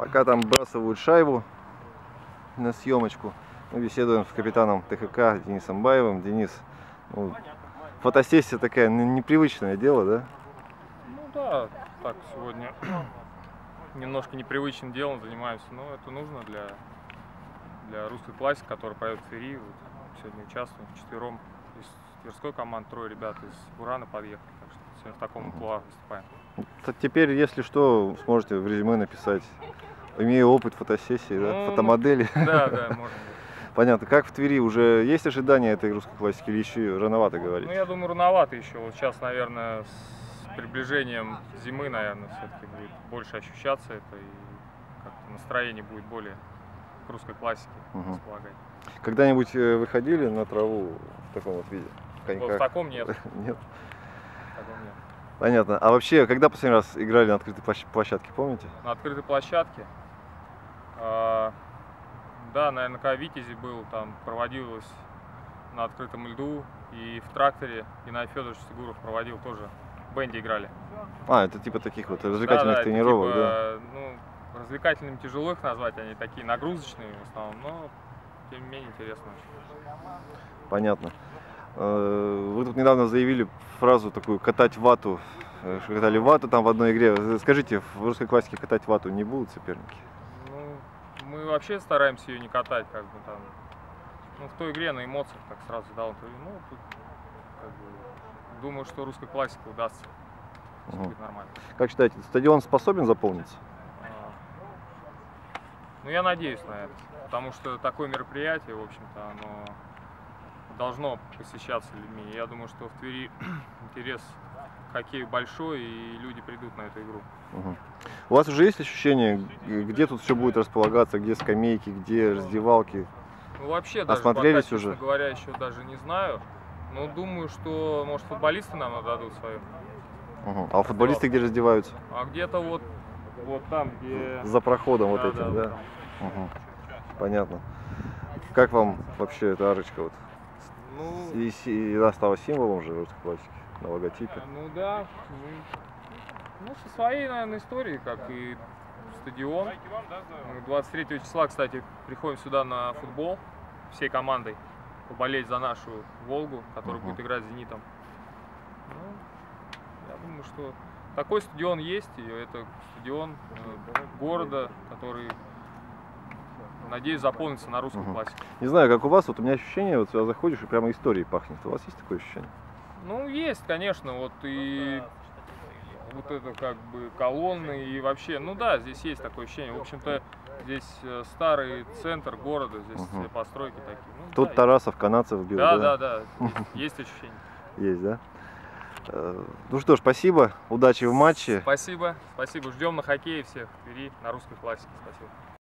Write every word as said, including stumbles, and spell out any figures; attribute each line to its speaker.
Speaker 1: Пока там бросают шайбу на съемочку, мы беседуем с капитаном ТХК Денисом Баевым. Денис, ну, фотосессия такая непривычное дело, да?
Speaker 2: Ну да, так сегодня немножко непривычным делом занимаемся, но это нужно для, для русской классики, которая поет в Твери. Вот сегодня участвуем вчетвером из Тверской команды, трое ребят из Бурана подъехали, так что сегодня в таком амплуа выступаем.
Speaker 1: Теперь, если что, сможете в резюме написать: имею опыт фотосессии, да?
Speaker 2: Ну,
Speaker 1: Фотомодели.
Speaker 2: Да, да, можно.
Speaker 1: Понятно. Как в Твери? Уже есть ожидания этой русской классики или еще рановато говорить?
Speaker 2: Ну, я думаю, рановато еще. Вот сейчас, наверное, с приближением зимы, наверное, все-таки будет больше ощущаться это, и как-то настроение будет более к русской классике
Speaker 1: Угу.
Speaker 2: располагать.
Speaker 1: Когда-нибудь выходили на траву в таком вот виде?
Speaker 2: Вот в таком нет.
Speaker 1: Нет.
Speaker 2: В таком нет.
Speaker 1: Понятно. А вообще, когда последний раз играли на открытой площадке, помните?
Speaker 2: На открытой площадке? А, да, наверное, когда Витязи был, там проводилось на открытом льду, и в тракторе Геннадий Федорович Сигуров проводил тоже. В бенде играли.
Speaker 1: А, это типа таких вот развлекательных
Speaker 2: Да, да,
Speaker 1: тренировок,
Speaker 2: типа,
Speaker 1: да?
Speaker 2: Ну, развлекательными тяжело их назвать, они такие нагрузочные в основном, но тем не менее интересно.
Speaker 1: Понятно. Вы тут недавно заявили фразу такую: катать вату. Катали вату там в одной игре. Скажите, в русской классике катать вату не будут соперники?
Speaker 2: Ну, мы вообще стараемся ее не катать, как бы там. Ну, в той игре на эмоциях так сразу дал интервью. Ну, тут как бы, думаю, что русской классике удастся. Все
Speaker 1: Угу.
Speaker 2: будет нормально.
Speaker 1: Как считаете, стадион способен заполниться?
Speaker 2: А, ну, я надеюсь на это. Потому что такое мероприятие, в общем-то, оно должно посещаться людьми. Я думаю, что в Твери интерес к хоккею большой, и люди придут на эту игру.
Speaker 1: Угу. У вас уже есть ощущение, где тут все будет располагаться, где скамейки, где раздевалки?
Speaker 2: Ну, вообще, даже
Speaker 1: Осмотрелись
Speaker 2: пока,
Speaker 1: уже?
Speaker 2: честно говоря, еще даже не знаю. Но думаю, что, может, футболисты нам отдадут свое.
Speaker 1: Угу. А футболисты где раздеваются?
Speaker 2: А где-то вот, вот там, где...
Speaker 1: За проходом вот
Speaker 2: Да,
Speaker 1: этим,
Speaker 2: да,
Speaker 1: да? Угу. Понятно. Как вам вообще эта арочка? Вот?
Speaker 2: Ну,
Speaker 1: И, и она стала символом же русской классики на логотипе.
Speaker 2: ну да. Ну, ну, со своей, наверное, историей, как и стадион. Мы двадцать третьего числа, кстати, приходим сюда на футбол всей командой поболеть за нашу Волгу, которая
Speaker 1: Uh-huh.
Speaker 2: будет играть с Зенитом. Ну, я думаю, что такой стадион есть, и это стадион э, города, который, надеюсь, заполнится на русскую
Speaker 1: Uh-huh.
Speaker 2: классику.
Speaker 1: Не знаю, как у вас, вот у меня ощущение, вот сюда заходишь и прямо историей пахнет. У вас есть такое ощущение?
Speaker 2: Ну, есть, конечно, вот и вот это как бы колонны и вообще, ну да, здесь есть такое ощущение. В общем-то, здесь старый центр города, здесь
Speaker 1: Угу.
Speaker 2: все постройки такие. Ну,
Speaker 1: Тут
Speaker 2: да,
Speaker 1: Тарасов, Канадцев бил,
Speaker 2: да,
Speaker 1: да?
Speaker 2: да, да, есть, есть ощущение.
Speaker 1: Есть, да? Ну что ж, спасибо, удачи в матче.
Speaker 2: Спасибо, спасибо, ждем на хоккее всех в Твери, на русской классике, спасибо.